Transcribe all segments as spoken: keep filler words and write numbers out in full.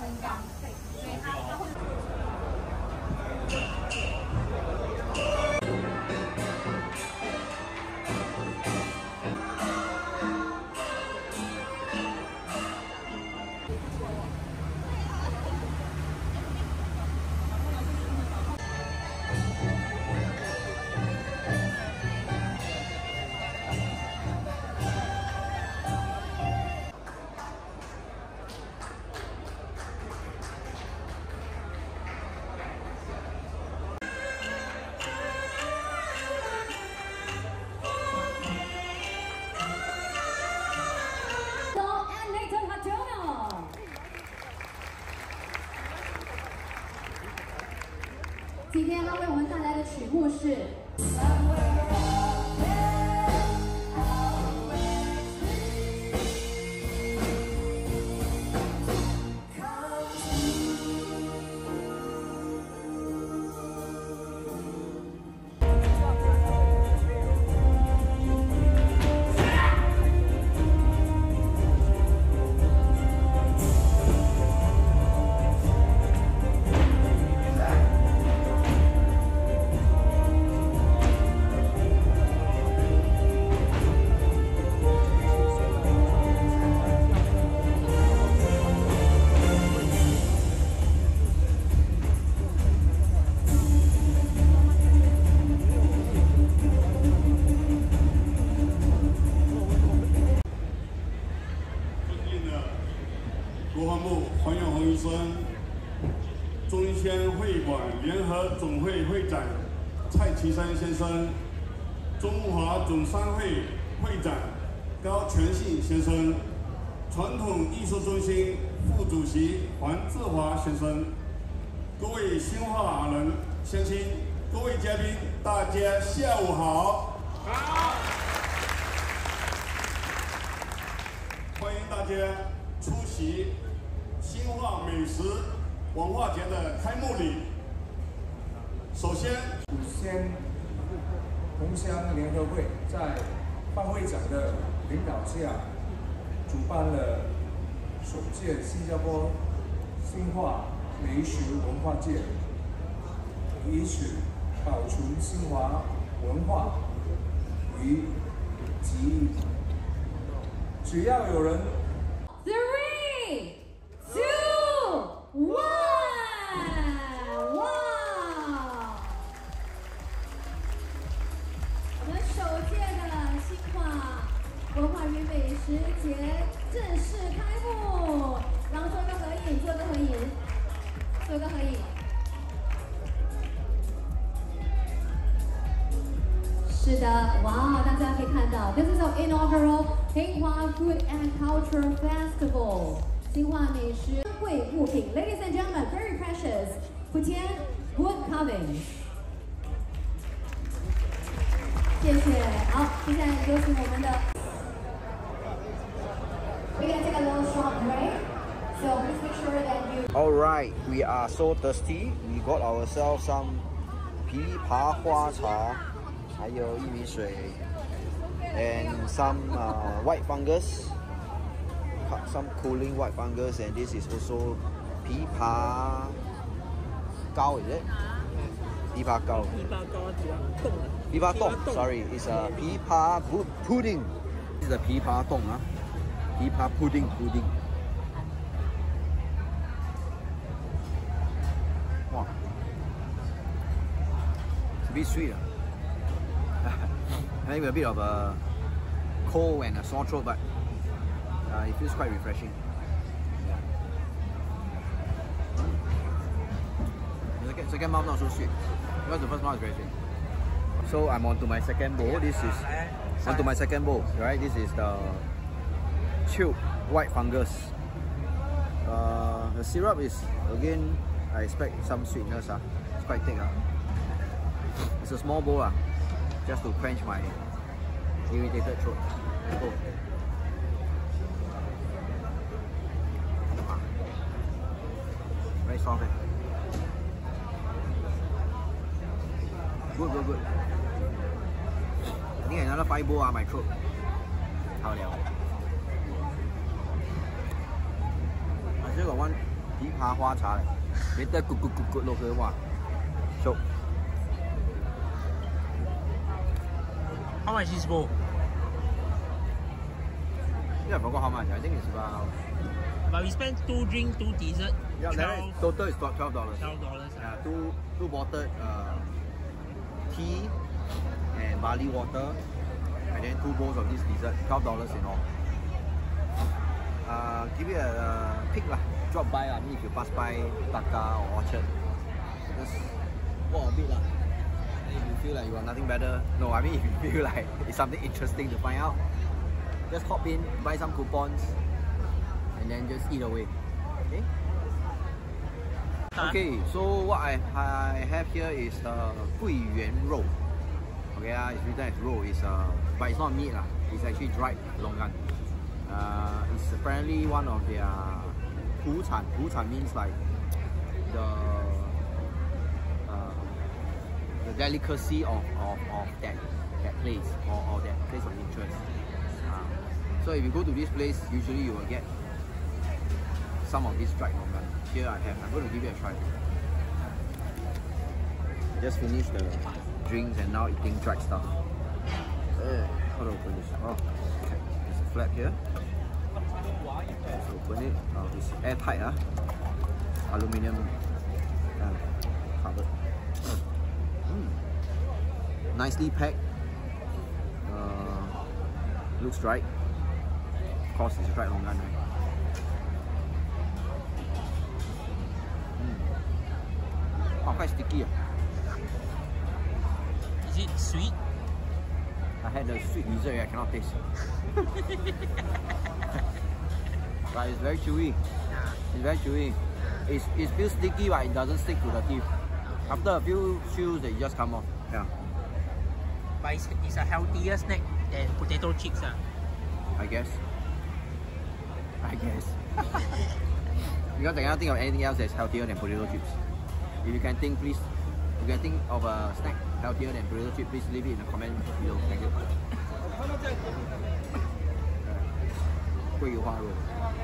很高，对，所以它它会。 今天他为我们带来的曲目是。 中仙会馆联合总会会长蔡其山先生，中华总商会会长高全信先生，传统艺术中心副主席黄志华先生，各位新化人乡亲，各位嘉宾，大家下午好。好。欢迎大家出席新化美食 文化节的开幕礼。首先， 普仙同乡联合会在范会长的领导下，主办了首届新加坡新化美食文化节，以此保存新华文化于己意。只要有人 Three, two, one. 文化与美食节正式开幕，然后做一个合影，做一个合影，做一个合影。是的，哇，大家可以看到 ，This is our inaugural Hinghwa Food and Culture Festival， 新化美食会物品 ，Ladies and gentlemen, very precious Putian wood carving。 谢谢，好，接下来有请我们的。 We're gonna take a little short break, so please make sure that you. All right, we are so thirsty. We got ourselves some 枇杷花茶，还有薏米水 ，and some uh, white fungus, some cooling white fungus, and this is also 枇杷膏 is it? 枇杷膏。枇杷冻。枇杷冻 ，sorry, it's a 枇杷 pudding. This is a 枇杷冻啊。 枇杷 pudding pudding， 哇 ，it's a bit sweet. Maybe a bit of a cold and a sore throat, but uh, it feels quite refreshing. Yeah. The second, second mouth not so sweet because the first mouth is very sweet. So I'm on to my second bowl. This is onto my second bowl. Right, this is the chilled white fungus. Uh, the syrup is again, I expect some sweetness. Uh. It's quite thick. Uh. It's a small bowl, uh, just to quench my irritated throat. Oh. Very soft. Eh? Good, good, good. I think another five bowl on my throat. How now? I still got one 枇杷爬花茶嚟，你得咕咕咕咕落去哇，熟。 How much is bowl? Yeah, I forgot how much. I think it's about. But we spent two drink, two dessert. Yeah, twelve, total is about twelve dollars. twelve dollars. Yeah, two two bottled uh, tea and barley water, and then two bowls of this dessert. Twelve dollars in all. Uh, give it a uh, pick lah. Drop by lah. I mean, if you pass by Taka or Orchard, just walk a bit lah. And if you feel like you got nothing better, no, I mean if you feel like it's something interesting to find out, just hop in, buy some coupons, and then just eat away. Okay. Okay. So what I I have here is uh, Puxian roll. Okay, uh, it's written as roll. It's uh, but it's not meat lah. It's actually dried longan. Uh, it's apparently one of their Putian. Putian means like the uh, the delicacy of, of, of that that place or, or that place of interest. Uh, so if you go to this place, usually you will get some of this dried longan. Here I have. I'm going to give it a try. Just finished the drinks and now eating dried stuff. Uh, how to open this? Oh, okay. There's a flap here. Let's open it. Oh, it's airtight, huh? Aluminium uh, covered. Mm. Nicely packed. Uh, looks dried. Of course, it's dried longan, right? Mm. Oh, quite sticky. Is it sweet? I had the sweet dessert, I cannot taste. But it's very chewy. It's very chewy. It's, it feels sticky, but it doesn't stick to the teeth. After a few chews, they just come off. Yeah. But it's, it's a healthier snack than potato chips. Uh. I guess. I guess. Because I cannot think of anything else that's healthier than potato chips. If you can think, please. If you can think of a snack healthier than potato chips, please leave it in the comment below. Thank you. 桂花肉。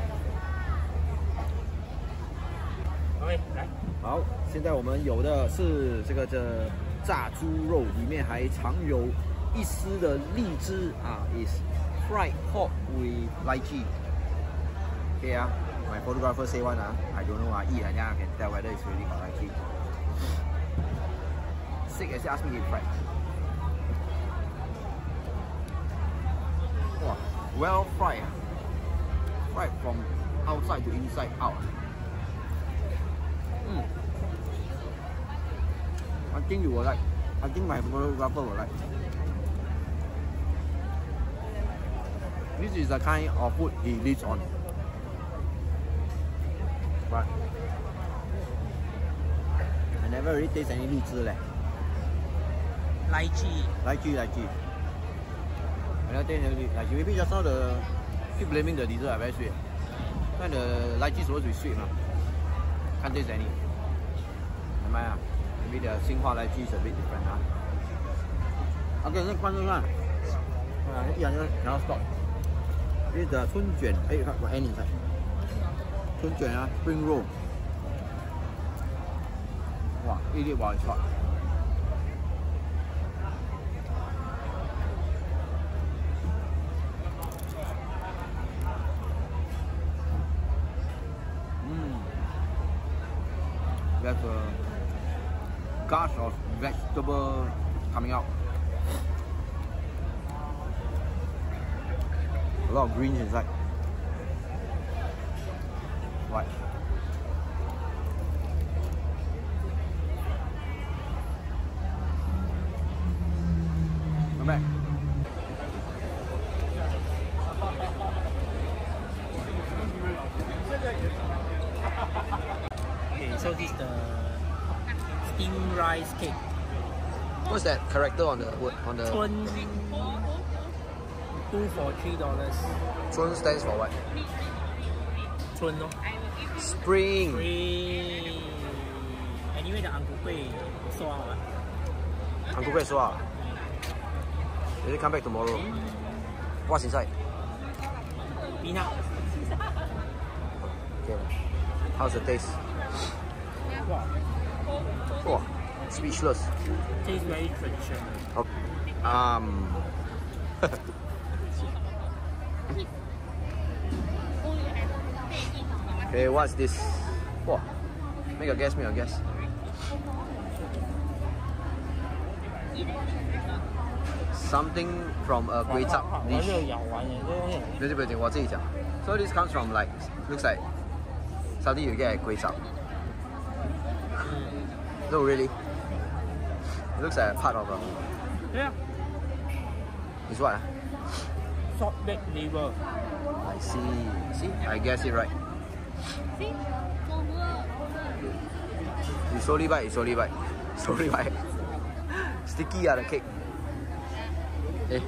OK， 来。 好，现在我们有的是这个这炸猪肉，里面还藏有一丝的荔枝啊 ，is fried pork with lychee. Okay 啊 ，my photographer say one 啊 ，I don't know 啊，eat 人家 can tell whether it's really got lychee. Sick as ask me to eat fried. Wow, well fried. Fried from outside to inside out. Mm. I think you will like. I think my photographer will like. This is the kind of food he lives on. But I never really taste any 荔枝 leh. Lychee. Lychee, lychee. I never taste any lychee. Maybe just now the keep blaming the dessert are very sweet. And the lychee is supposed to be sweet, huh? Can't taste any. Never mind, ah. Maybe the Hinghwa lychee is a bit different, huh? Okay, let's find one. Uh, cannot stop. This is the 春卷. Hey, got any inside? 春卷 ah, spring roll. Wow, eat it while it's hot. There's a gush of vegetable coming out. A lot of greens inside. Right. Come back. Okay, so this is the steamed rice cake. What's that character on the on the? Chun, two for three dollars. Chun stands for what? Chun, no? Spring. Spring. Anyway, the Uncle Kueh sold out. Uncle Kueh sold out. Will it come back tomorrow? What's inside? Peanut. Okay. How's the taste? Wow. Wow, speechless. Tastes very traditional. Oh, um. Okay, what's this? Wow. Make a guess, make a guess. Something from a 鬼掌 dish. 不是不是，我自己讲。So this comes from like looks like something you get at 鬼掌. No, really. It looks like a part of a. Yeah. It's what? Salt baked liver. I see. See, I guess it right. You slowly bite, you slowly bite, slowly bite. Sticky ah, the cake. Eh.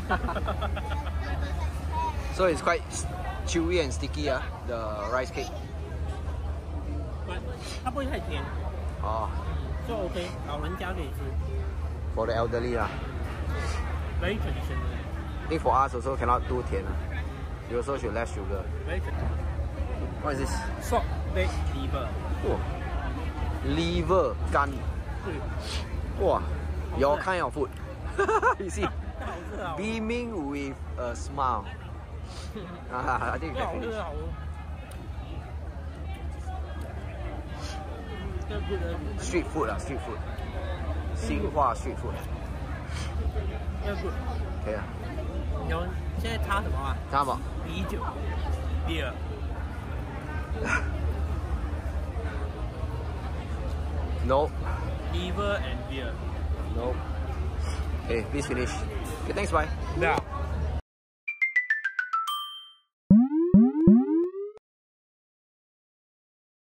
So it's quite chewy and sticky ah, the rice cake. But 它不会太甜。 Oh. So OK， 老人家可以吃。 For the elderly lah. Very traditional. I think for us also cannot do 甜 ah. You also should less sugar. Very traditional. What is this? Salt baked liver. Oh. Liver 肝. Wow. Your kind of food. You see? Beaming with a smile. Ah, I think you can finish. Street food ah, street food. Hinghwa street food. Okay 啊。 有现在插什么啊？ 插什么？ 啤酒 ，beer。 No. Liver and beer. No. Okay, please finish. Okay, thanks, bye. Yeah.